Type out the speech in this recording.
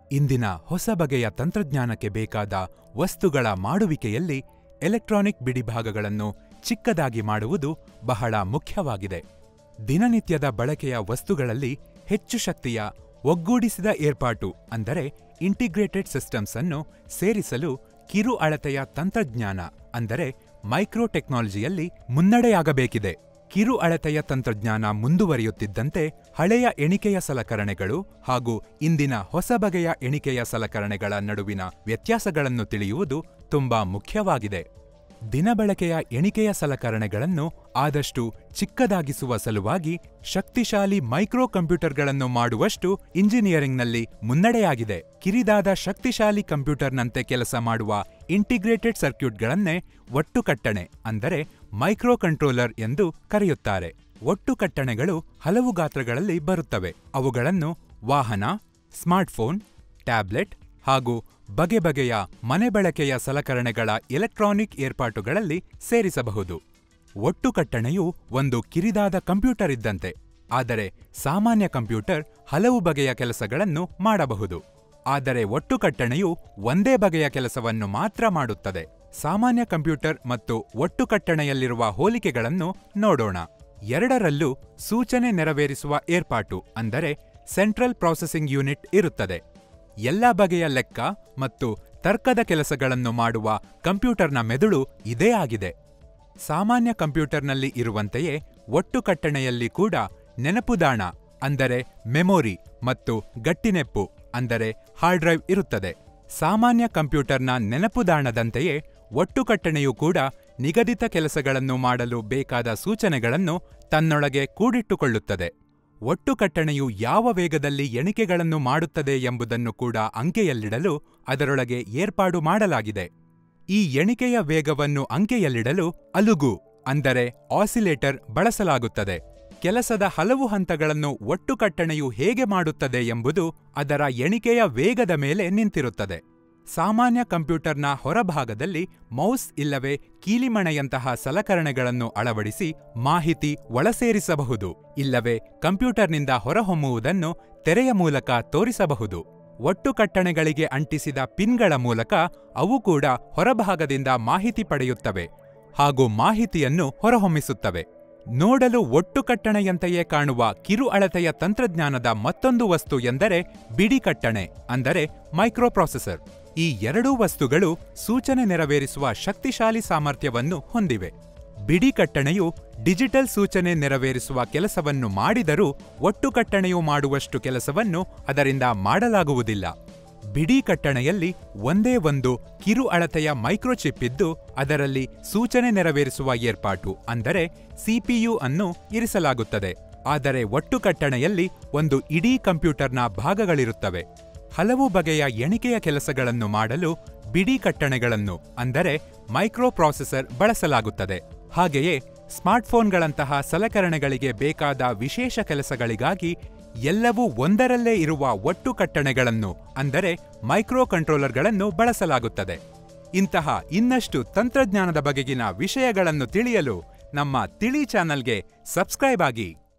ಇಂದಿನ ಹೊಸ ಬಗೆಯ ತಂತ್ರಜ್ಞಾನಕ್ಕೆ ಬೇಕಾದ ವಸ್ತುಗಳ ಮಾಡುವಿಕೆಯಲ್ಲಿ ಎಲೆಕ್ಟ್ರಾನಿಕ್ ಬಿಡಿಭಾಗಗಳನ್ನು ಚಿಕ್ಕದಾಗಿ ಮಾಡುವುದು ಬಹಳ ಮುಖ್ಯವಾಗಿದೆ. ದಿನನಿತ್ಯದ ಬಳಕೆಯ ವಸ್ತುಗಳಲ್ಲಿ ಹೆಚ್ಚು ಶಕ್ತಿಯ ಒಗ್ಗೂಡಿಸಿದ ಏರ್ಪಾಟು ಅಂದರೆ ಇಂಟಿಗ್ರೇಟೆಡ್ ಸಿಸ್ಟಮ್ಸ್ ಅನ್ನು ಸೇರಿಸಲು ಕಿರು ಅಳತೆಯ ತಂತ್ರಜ್ಞಾನ ಅಂದರೆ ಮೈಕ್ರೋ ಟೆಕ್ನಾಲಜಿಯಲ್ಲಿ ಮುನ್ನಡೆಯಾಗಬೇಕಿದೆ. ಕಿರು ಅಳತೆಯ ತಂತ್ರಜ್ಞಾನ ಮುಂದುವರಿಯುತ್ತಿದ್ದಂತೆ ಹಳೆಯ ಎಣಿಕೆಯ ಸಲಕರಣೆಗಳು ಹಾಗೂ ಇಂದಿನ ಹೊಸ ಬಗೆಯ ಎಣಿಕೆಯ ಸಲಕರಣೆಗಳ ನಡುವಿನ ವ್ಯತ್ಯಾಸಗಳನ್ನು ತಿಳಿಯುವುದು ತುಂಬಾ ಮುಖ್ಯವಾಗಿದೆ. ದಿನಬಳಕೆಯ ಎಣಿಕೆಯ ಸಲಕರಣೆಗಳನ್ನು ಆದಷ್ಟು ಚಿಕ್ಕದಾಗಿಸುವ ಸಲುವಾಗಿ ಶಕ್ತಿಶಾಲಿ ಮೈಕ್ರೋ ಕಂಪ್ಯೂಟರ್ಗಳನ್ನು ಮಾಡುವಷ್ಟು ಇಂಜಿನಿಯರಿಂಗ್ನಲ್ಲಿ ಮುನ್ನಡೆಯಾಗಿದೆ. ಕಿರಿದಾದ ಶಕ್ತಿಶಾಲಿ ಕಂಪ್ಯೂಟರ್ನಂತೆ ಕೆಲಸ ಮಾಡುವ ಇಂಟಿಗ್ರೇಟೆಡ್ ಸರ್ಕ್ಯೂಟ್ಗಳನ್ನೇ ಒಟ್ಟುಕಟ್ಟಣೆ ಅಂದರೆ ಮೈಕ್ರೋ ಕಂಟ್ರೋಲರ್ ಎಂದು ಕರೆಯುತ್ತಾರೆ. ಒಟ್ಟುಕಟ್ಟಣೆಗಳು ಹಲವು ಗಾತ್ರಗಳಲ್ಲಿ ಬರುತ್ತವೆ. ಅವುಗಳನ್ನು ವಾಹನ, ಸ್ಮಾರ್ಟ್ಫೋನ್, ಟ್ಯಾಬ್ಲೆಟ್ ಹಾಗೂ ಬಗೆ ಬಗೆಯ ಮನೆ ಬಳಕೆಯ ಸಲಕರಣೆಗಳ ಎಲೆಕ್ಟ್ರಾನಿಕ್ ಏರ್ಪಾಟುಗಳಲ್ಲಿ ಸೇರಿಸಬಹುದು. ಒಟ್ಟುಕಟ್ಟಣೆಯು ಒಂದು ಕಿರಿದಾದ ಕಂಪ್ಯೂಟರ್ ಇದ್ದಂತೆ. ಆದರೆ ಸಾಮಾನ್ಯ ಕಂಪ್ಯೂಟರ್ ಹಲವು ಬಗೆಯ ಕೆಲಸಗಳನ್ನು ಮಾಡಬಹುದು. ಆದರೆ ಒಟ್ಟುಕಟ್ಟಣೆಯು ಒಂದೇ ಬಗೆಯ ಕೆಲಸವನ್ನು ಮಾತ್ರ ಮಾಡುತ್ತದೆ. ಸಾಮಾನ್ಯ ಕಂಪ್ಯೂಟರ್ ಮತ್ತು ಒಟ್ಟುಕಟ್ಟಣೆಯಲ್ಲಿರುವ ಹೋಲಿಕೆಗಳನ್ನು ನೋಡೋಣ. ಎರಡರಲ್ಲೂ ಸೂಚನೆ ನೆರವೇರಿಸುವ ಏರ್ಪಾಟು ಅಂದರೆ ಸೆಂಟ್ರಲ್ ಪ್ರಾಸೆಸಿಂಗ್ ಯೂನಿಟ್ ಇರುತ್ತದೆ. ಎಲ್ಲ ಬಗೆಯ ಲೆಕ್ಕ ಮತ್ತು ತರ್ಕದ ಕೆಲಸಗಳನ್ನು ಮಾಡುವ ಕಂಪ್ಯೂಟರ್ನ ಮೆದುಳು ಇದೇ ಆಗಿದೆ. ಸಾಮಾನ್ಯ ಕಂಪ್ಯೂಟರ್ನಲ್ಲಿ ಇರುವಂತೆಯೇ ಒಟ್ಟುಕಟ್ಟಣೆಯಲ್ಲಿ ಕೂಡ ನೆನಪುದಾಣ ಅಂದರೆ ಮೆಮೊರಿ ಮತ್ತು ಗಟ್ಟಿನೆಪ್ಪು ಅಂದರೆ ಹಾರ್ಡ್ ಡ್ರೈವ್ ಇರುತ್ತದೆ. ಸಾಮಾನ್ಯ ಕಂಪ್ಯೂಟರ್ನ ನೆನಪುದಾಣದಂತೆಯೇ ಒಟ್ಟುಕಟ್ಟಣೆಯೂ ಕೂಡ ನಿಗದಿತ ಕೆಲಸಗಳನ್ನು ಮಾಡಲು ಬೇಕಾದ ಸೂಚನೆಗಳನ್ನು ತನ್ನೊಳಗೆ ಕೂಡಿಟ್ಟುಕೊಳ್ಳುತ್ತದೆ. ಒಟ್ಟುಕಟ್ಟಣೆಯು ಯಾವ ವೇಗದಲ್ಲಿ ಎಣಿಕೆಗಳನ್ನು ಮಾಡುತ್ತದೆ ಎಂಬುದನ್ನು ಕೂಡ ಅಂಕೆಯಲ್ಲಿಡಲು ಅದರೊಳಗೆ ಏರ್ಪಾಡು ಮಾಡಲಾಗಿದೆ. ಈ ಎಣಿಕೆಯ ವೇಗವನ್ನು ಅಂಕೆಯಲ್ಲಿಡಲು ಅಲುಗು ಅಂದರೆ ಆಸಿಲೇಟರ್ ಬಳಸಲಾಗುತ್ತದೆ. ಕೆಲಸದ ಹಲವು ಹಂತಗಳನ್ನು ಒಟ್ಟುಕಟ್ಟಣೆಯು ಹೇಗೆ ಮಾಡುತ್ತದೆ ಎಂಬುದು ಅದರ ಎಣಿಕೆಯ ವೇಗದ ಮೇಲೆ ನಿಂತಿರುತ್ತದೆ. ಸಾಮಾನ್ಯ ಕಂಪ್ಯೂಟರ್ನ ಹೊರಭಾಗದಲ್ಲಿ ಮೌಸ್ ಇಲ್ಲವೇ ಕೀಲಿಮಣೆಯಂತಹ ಸಲಕರಣೆಗಳನ್ನು ಅಳವಡಿಸಿ ಮಾಹಿತಿ ಒಳಸೇರಿಸಬಹುದು, ಇಲ್ಲವೇ ಕಂಪ್ಯೂಟರ್ನಿಂದ ಹೊರಹೊಮ್ಮುವುದನ್ನು ತೆರೆಯ ಮೂಲಕ ತೋರಿಸಬಹುದು. ಒಟ್ಟುಕಟ್ಟಣೆಗಳಿಗೆ ಅಂಟಿಸಿದ ಪಿನ್ಗಳ ಮೂಲಕ ಅವು ಕೂಡ ಹೊರಭಾಗದಿಂದ ಮಾಹಿತಿ ಪಡೆಯುತ್ತವೆ ಹಾಗೂ ಮಾಹಿತಿಯನ್ನು ಹೊರಹೊಮ್ಮಿಸುತ್ತವೆ. ನೋಡಲು ಒಟ್ಟುಕಟ್ಟಣೆಯಂತೆಯೇ ಕಾಣುವ ಕಿರು ಅಳತೆಯ ತಂತ್ರಜ್ಞಾನದ ಮತ್ತೊಂದು ವಸ್ತು ಎಂದರೆ ಬಿಡಿಕಟ್ಟಣೆ ಅಂದರೆ ಮೈಕ್ರೋಪ್ರೊಸೆಸರ್. ಈ ಎರಡೂ ವಸ್ತುಗಳು ಸೂಚನೆ ನೆರವೇರಿಸುವ ಶಕ್ತಿಶಾಲಿ ಸಾಮರ್ಥ್ಯವನ್ನು ಹೊಂದಿವೆ. ಬಿಡಿಕಟ್ಟಣೆಯು ಡಿಜಿಟಲ್ ಸೂಚನೆ ನೆರವೇರಿಸುವ ಕೆಲಸವನ್ನು ಮಾಡಿದರೂ ಒಟ್ಟುಕಟ್ಟಣೆಯು ಮಾಡುವಷ್ಟು ಕೆಲಸವನ್ನು ಅದರಿಂದ ಮಾಡಲಾಗುವುದಿಲ್ಲ. ಬಿಡಿಕಟ್ಟಣೆಯಲ್ಲಿ ಒಂದೇ ಒಂದು ಕಿರು ಅಳತೆಯ ಮೈಕ್ರೋಚಿಪ್ ಇದ್ದು ಅದರಲ್ಲಿ ಸೂಚನೆ ನೆರವೇರಿಸುವ ಏರ್ಪಾಟು ಅಂದರೆ ಸಿಪಿಯು ಅನ್ನು ಇರಿಸಲಾಗುತ್ತದೆ. ಆದರೆ ಒಟ್ಟುಕಟ್ಟಣೆಯಲ್ಲಿ ಒಂದು ಇಡೀ ಕಂಪ್ಯೂಟರ್ನ ಭಾಗಗಳಿರುತ್ತವೆ. ಹಲವು ಬಗೆಯ ಎಣಿಕೆಯ ಕೆಲಸಗಳನ್ನು ಮಾಡಲು ಬಿಡಿಕಟ್ಟಣೆಗಳನ್ನು ಅಂದರೆ ಮೈಕ್ರೋಪ್ರೊಸೆಸರ್ ಬಳಸಲಾಗುತ್ತದೆ. ಹಾಗೆಯೇ ಸ್ಮಾರ್ಟ್ಫೋನ್ಗಳಂತಹ ಸಲಕರಣೆಗಳಿಗೆ ಬೇಕಾದ ವಿಶೇಷ ಕೆಲಸಗಳಿಗಾಗಿ ಎಲ್ಲವೂ ಒಂದರಲ್ಲೇ ಇರುವ ಒಟ್ಟುಕಟ್ಟಣೆಗಳನ್ನು ಅಂದರೆ ಮೈಕ್ರೋ ಕಂಟ್ರೋಲರ್ಗಳನ್ನು ಬಳಸಲಾಗುತ್ತದೆ. ಇಂತಹ ಇನ್ನಷ್ಟು ತಂತ್ರಜ್ಞಾನದ ಬಗೆಗಿನ ವಿಷಯಗಳನ್ನು ತಿಳಿಯಲು ನಮ್ಮ ತಿಳಿ ಚಾನಲ್ಗೆ ಸಬ್ಸ್ಕ್ರೈಬ್ ಆಗಿ.